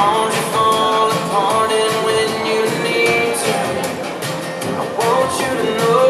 won't you fall apart, and when you need to, I want you to know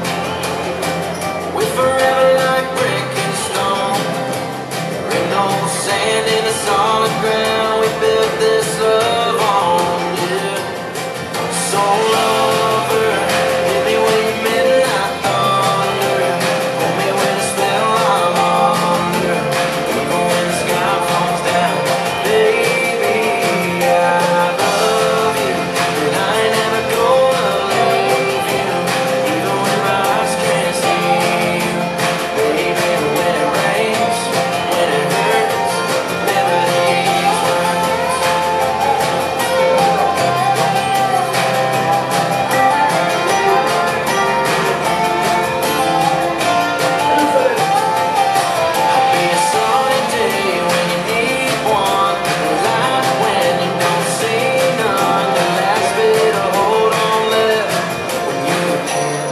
we're forever like brick and stone. There ain't no sand in the solid ground we built this love on, yeah. So lover, hit me with your midnight thunder, hold me with a spell I'm under, even when the sky falls down. Baby, I love you, and I ain't never gonna leave you, even when my eyes can't see you. Baby, when it rains, when it hurts, remember these words. I'll be a sunny day when you need one, a light when you don't see none, the last bit of hold on left when you can.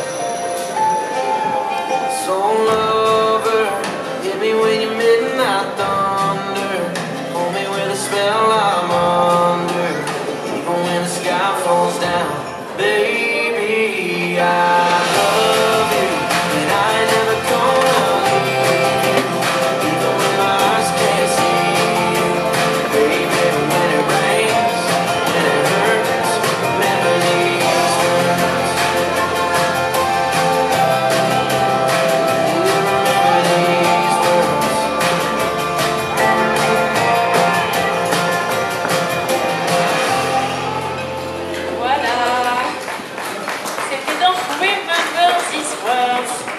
So lover, hit me with your midnight thunder, hold me with a spell I'm under, even when the sky falls down. Baby, I love you, and I ain't never gonna leave you, even when my eyes can't see you. Baby, when it rains, when it hurts, remember these words. Remember these words. Voilà, c'était donc Remember These Words.